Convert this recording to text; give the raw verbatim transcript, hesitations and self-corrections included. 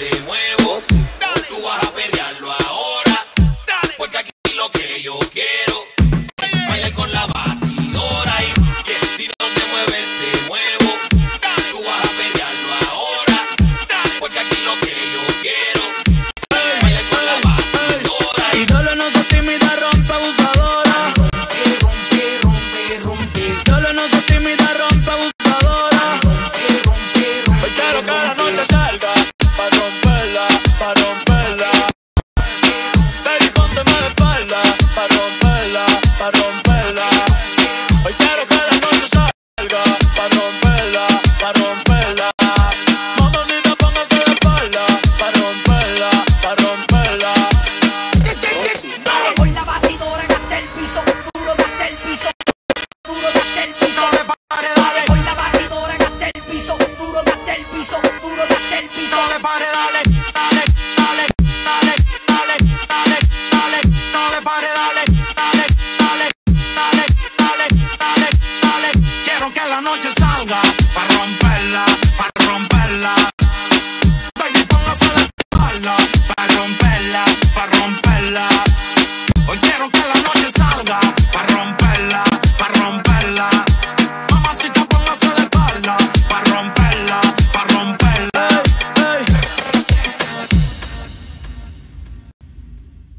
te muevo. Tú vas a pelearlo ahora, porque aquí lo que yo quiero es bailar con la batidora. Y si no te mueves te muevo. Tú vas a pelearlo ahora, porque aquí lo que yo quiero es bailar con la batidora. Y Dolo no se tímida, rompe abusadora. Rompe, rompe, rompe. Dolo no se tímida, rompe abusadora. Hoy quiero que la noche salga pa' romperla, pa' romperla. Baby, pónteme de espalda pa' romperla, pa' romperla. Hoy quiero que la noche salga pa' romperla, pa' romperla. Mamacita, póngase de espalda pa' romperla, pa' romperla. Con la batidora hasta el piso, duro hasta el piso, duro hasta el piso. Con la batidora hasta el piso, duro hasta el piso, duro hasta el piso.